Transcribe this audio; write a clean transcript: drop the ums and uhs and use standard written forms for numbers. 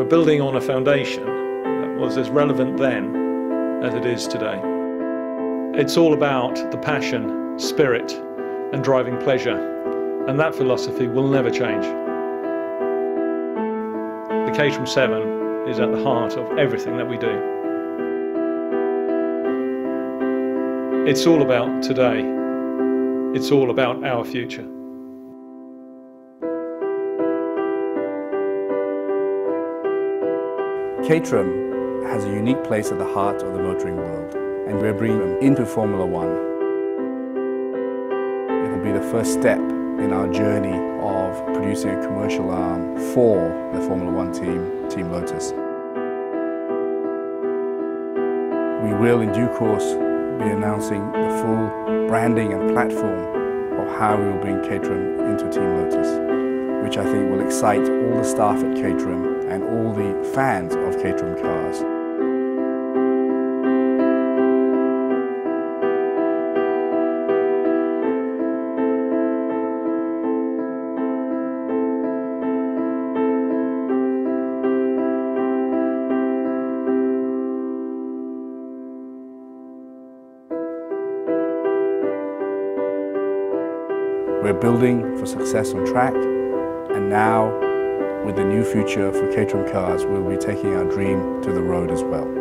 building on a foundation that was as relevant then as it is today. It's all about the passion, spirit, and driving pleasure, and that philosophy will never change. The Caterham 7 is at the heart of everything that we do. It's all about today. It's all about our future. Caterham has a unique place at the heart of the motoring world, and we're bringing them into Formula One. It will be the first step in our journey of producing a commercial arm for the Formula One team, Team Lotus. We will, in due course, be announcing the full branding and platform of how we will bring Caterham into Team Lotus, which I think will excite all the staff at Caterham and all the fans of Caterham Cars. We're building for success on track, and now with the new future for Caterham Cars, we'll be taking our dream to the road as well.